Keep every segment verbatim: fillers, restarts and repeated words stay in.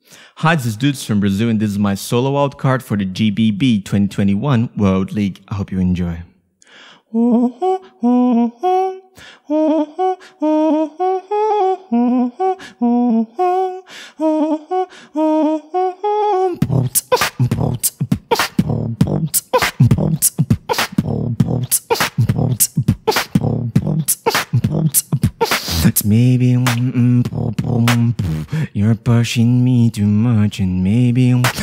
Hi, this is Dudz from Brazil, and this is my solo wildcard for the G B B twenty twenty-one World League. I hope you enjoy. Maybe you're pushing me too much, and maybe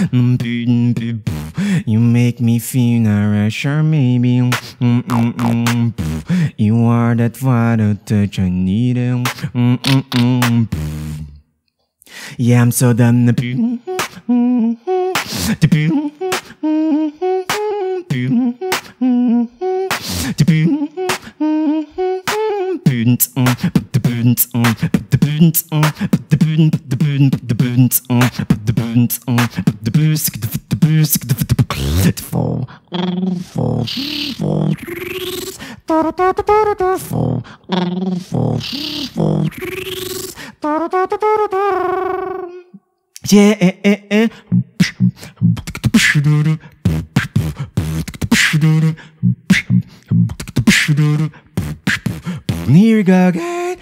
you make me feel not right sure. Maybe you are that vital touch I need. Yeah, I'm so done. Yeah. Here we go again.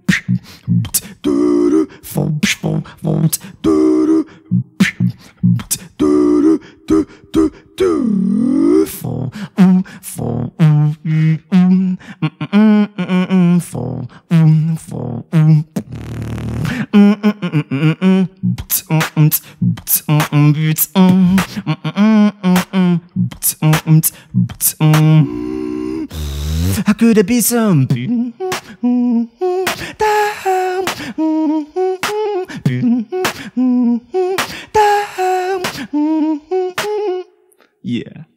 How could it be some yeah.